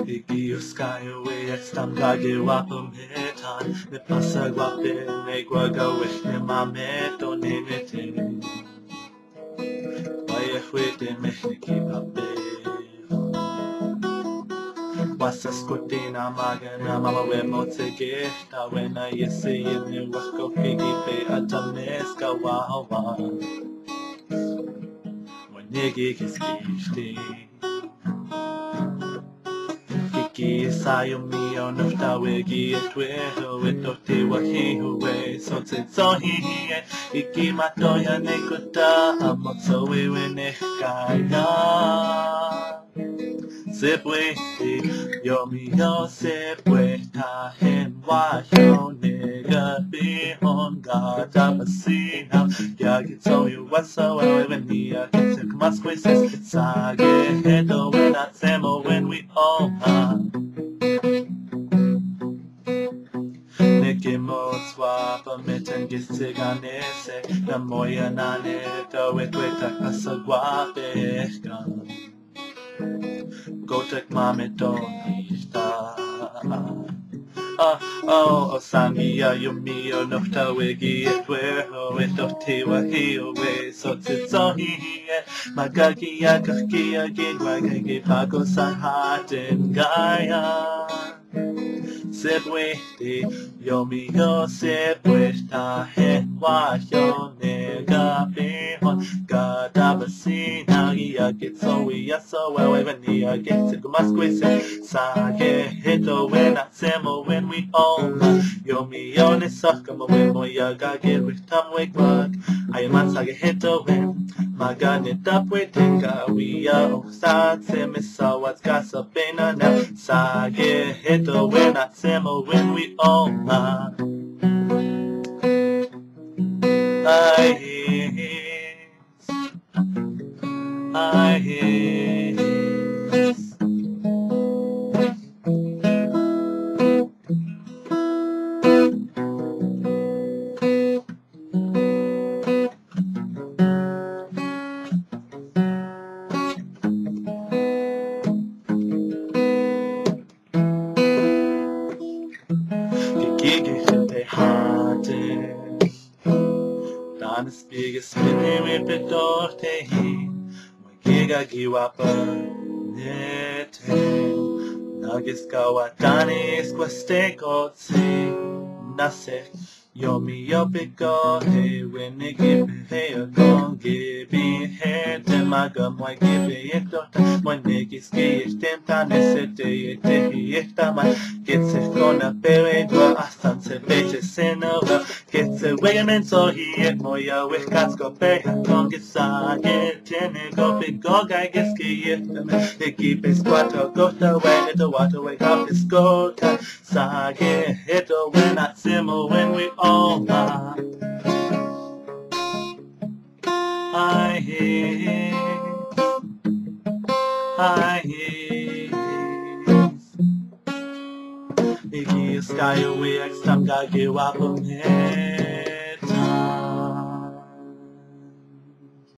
e-kî-oskayiwiyahk wâpimitan Nipasakwâpin ekwa kawihk nimâmitonemitin Wayahwîhtimihk nikî-papehon Wâsaskotenamâkana mâmawi môcikihtâwin Ayisiyiniwakohk kikî-pe-atamiskawawak nikî-kiskeyihten Kikî-esa Yômîyô nohtawi kî-itwew itôhte wahiyawes e-kî-mâtoyan mâmawi Yômîyô Nika-pehon ka-tapasînâw whatsoever Sâkihitowin Âcimowin we all have nikî-papehon gittiganese namoyanane Nipasakwâpin Gotek mâmawitan Sâkihitowin Âcimowin nohtawi kî-itwew itôhte wahiyawes kikî-pakosihâtin gaya Yômîyô Nika-pehon ka-tapasînâw Sâkihitowin Âcimowin we all Yômîyô Wayahwîhtimihk Sâkihitowin Nipasakwâpin kawihk Sâkihitowin Âcimowin we all Kikî-pakosihâtin Danis biggest minute itôhte môcikihtâwin Nagiskawatanis kwastekotsi nasek Yômîyô pikohe nikî-papehon kibiheten magamwa kibihektohte nikî-kiskeyihten tanesete Kitsefkona peredwa astan sebeche senowa Kitsewegamen sohiet moyawih katskopehon Sâkihitowin kiskeyihten nikî-papehon itôhte kapiskoka Sâkihitowin Âcimowin we all have e-kî-oskayiwiyahk wâpimitan